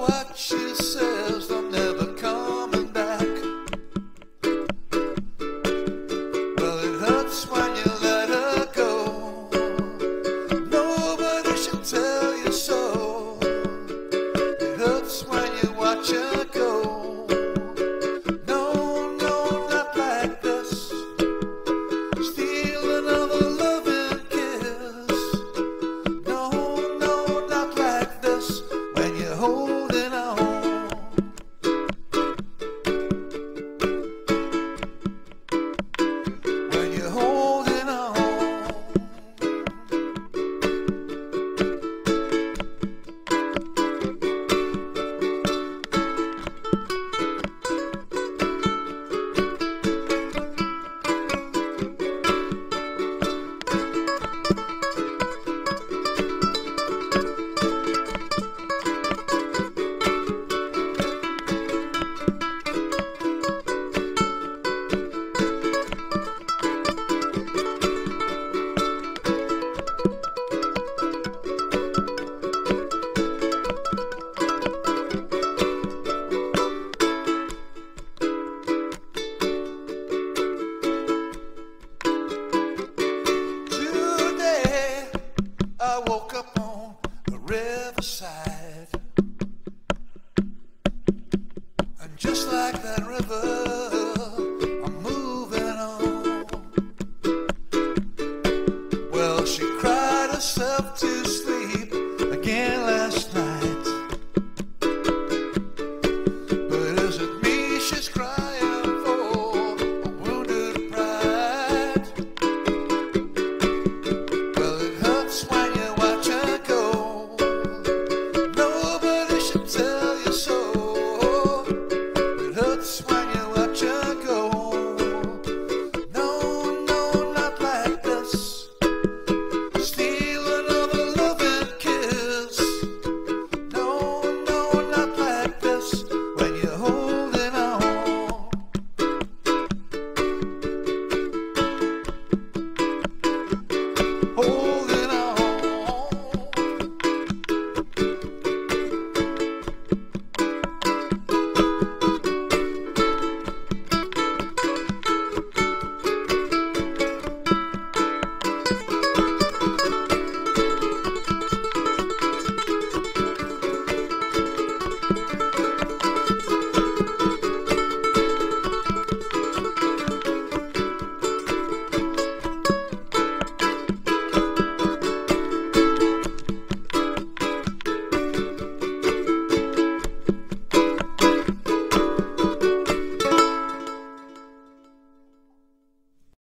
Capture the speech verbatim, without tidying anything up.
what she says, I'm never coming back. Well, it hurts when you let her go. Nobody should tell you so. It hurts when you watch her go. No, no, not like this. Steal another loving kiss. No, no, not like this. When you're holding on. When you're holding on. Today I woke up on the riverside, and just like that river